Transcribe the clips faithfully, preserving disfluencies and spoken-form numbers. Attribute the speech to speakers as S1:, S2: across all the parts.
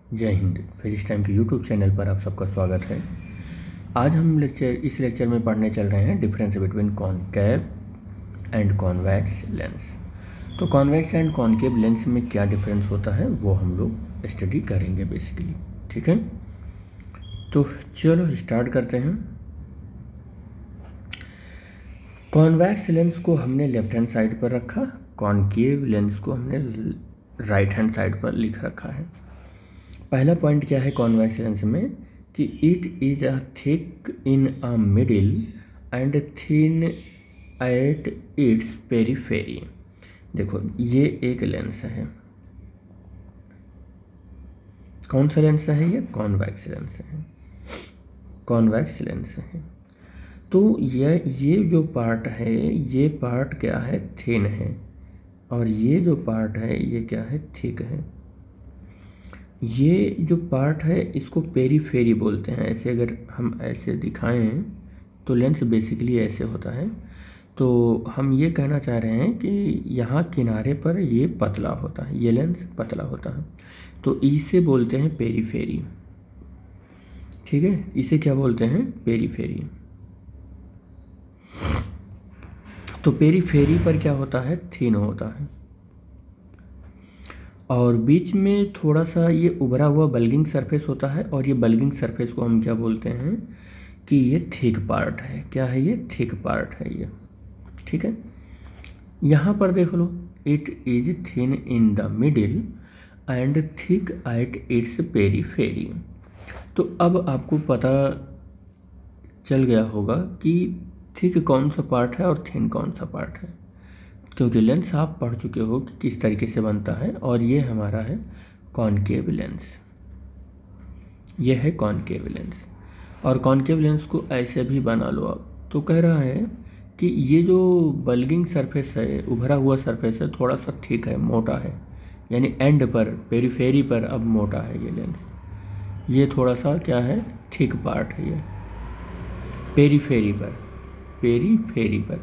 S1: जय Hind. Physics time के YouTube channel पर आप सबका स्वागत है। आज हम लेक्चर इस लेक्चर में पढ़ने चल रहे हैं difference between concave and convex lens. तो कॉन्वेक्स एंड कॉनकेव लेंस में क्या डिफरेंस होता है वो हम लोग स्टडी करेंगे बेसिकली। ठीक है, तो चलो स्टार्ट करते हैं। कॉन्वेक्स लेंस को हमने लेफ्ट हैंड साइड पर रखा, कॉनकेव लेंस को हमने राइट हैंड साइड पर लिख रखा है। पहला पॉइंट क्या है कॉन्वेक्स लेंस में कि it is a thick in a middle and thin at its periphery. देखो ये एक लेंस है, कौन सा लेंस है ये? कॉन्वेक्स लेंस है, कॉन्वेक्स लेंस है। तो ये ये जो पार्ट है ये पार्ट क्या है? थिन है, और ये जो पार्ट है ये क्या है? थिक है। ये जो पार्ट है इसको पेरीफेरी बोलते हैं। ऐसे अगर हम ऐसे दिखाएं तो लेंस बेसिकली ऐसे होता है। तो हम ये कहना चाह रहे हैं कि यहाँ किनारे पर ये पतला होता है, ये लेंस पतला होता है, तो इसे बोलते हैं पेरीफेरी। ठीक है, इसे क्या बोलते हैं? पेरीफेरी। तो पेरीफेरी पर क्या होता है? थिन होता है, और बीच में थोड़ा सा ये उभरा हुआ बल्गिंग सरफेस होता है, और ये बल्गिंग सरफेस को हम क्या बोलते हैं कि ये थिक पार्ट है। क्या है ये? थिक पार्ट है ये। ठीक है, यहाँ पर देख लो, it is thin in the middle and thick at its periphery. तो अब आपको पता चल गया होगा कि थिक कौन सा पार्ट है और थिन कौन सा पार्ट है, क्योंकि लेंस आप पढ़ चुके हो कि किस तरीके से बनता है। और ये हमारा है कॉनकेव लेंस, ये है कॉनकेव लेंस। और कॉनकेव लेंस को ऐसे भी बना लो आप। तो कह रहा है कि ये जो बल्गिंग सरफेस है, उभरा हुआ सरफेस है, थोड़ा सा थिक है, मोटा है, यानी एंड पर, पेरीफेरी पर अब मोटा है ये लेंस। ये थोड़ा सा क्या है? थिक पार्ट है ये पेरीफेरी पर, पेरीफेरी पर।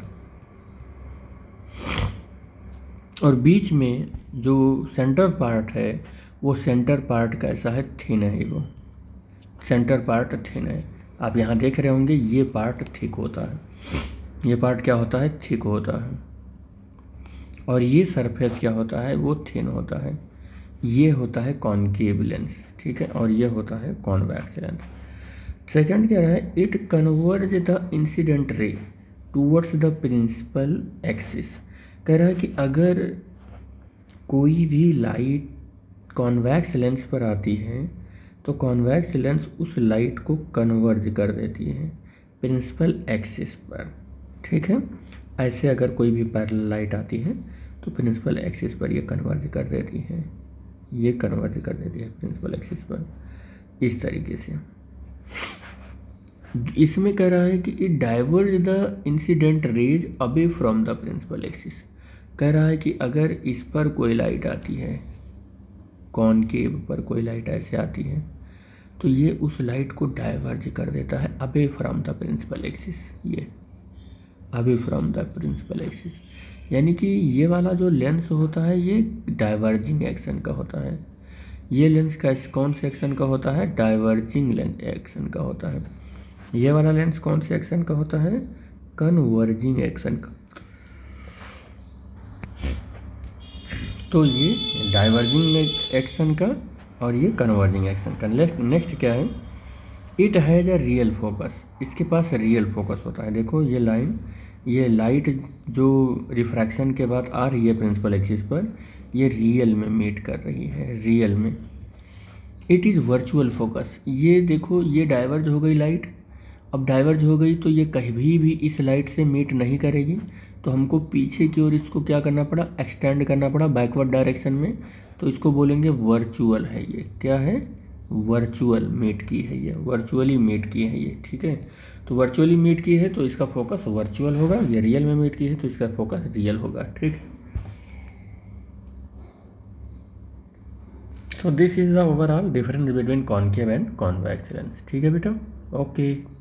S1: और बीच में जो सेंटर पार्ट है वो सेंटर पार्ट कैसा है? थिन है। वो सेंटर पार्ट थिन है। आप यहाँ देख रहे होंगे ये पार्ट थिक होता है, ये पार्ट क्या होता है? थिक होता है। और ये सरफेस क्या होता है? वो थिन होता है। ये होता है कॉनकेव लेंस। ठीक है, और ये होता है कॉन्वेक्स लेंस। सेकंड क्या है? It converge the incident ray towards the principal axis. कह रहा है कि अगर कोई भी लाइट कॉन्वेक्स लेंस पर आती है तो कॉन्वेक्स लेंस उस लाइट को कन्वर्ज कर देती है प्रिंसिपल एक्सिस पर। ठीक है, ऐसे अगर कोई भी पैरेलल लाइट आती है तो प्रिंसिपल एक्सिस पर ये कन्वर्ज कर देती है, ये कन्वर्ज कर देती है प्रिंसिपल एक्सिस पर, इस तरीके से। इसमें कह रहा है कि it diverge the incident rays away from the principal axis. कह रहा है कि अगर इस पर कोई लाइट आती है, कॉनकेव पर कोई लाइट ऐसे आती है, तो ये उस लाइट को डाइवर्ज कर देता है away from the principal axis. ये away from the principal axis, यानी कि ये वाला जो लेंस होता है ये डाइवर्जिंग एक्शन का होता है। ये लेंस का कौन से एक्शन का होता है? डाइवर्जिंग एक्शन का होता है। ये वाला लेंस कौन से एक्शन का होता है? कन्वर्जिंग एक्शन का। तो ये डाइवर्जिंग एक्शन का और ये कन्वर्जिंग एक्शन का। नेक्स्ट नेक्स्ट क्या है? It has a real focus. इसके पास रियल फोकस होता है। देखो ये लाइन, ये लाइट जो रिफ्रैक्शन के बाद आ रही है प्रिंसिपल एक्सिस पर, ये रियल में मीट कर रही है, रियल में। It is virtual focus. ये देखो ये डाइवर्ज हो गई लाइट, अब डाइवर्ज हो गई तो ये कहीं भी इस लाइट से मीट नहीं करेगी, तो हमको पीछे की ओर इसको क्या करना पड़ा? एक्सटेंड करना पड़ा बैकवर्ड डायरेक्शन में। तो इसको बोलेंगे वर्चुअल है ये। क्या है? वर्चुअल मीट की है ये, वर्चुअली मीट की है ये। ठीक है, तो वर्चुअली मीट की है तो इसका फोकस वर्चुअल होगा, ये रियल में मीट की है तो इसका फोकस रियल होगा। ठीक है, so this is the overall difference between concave and convex lens. ठीक है बेटा, ओके।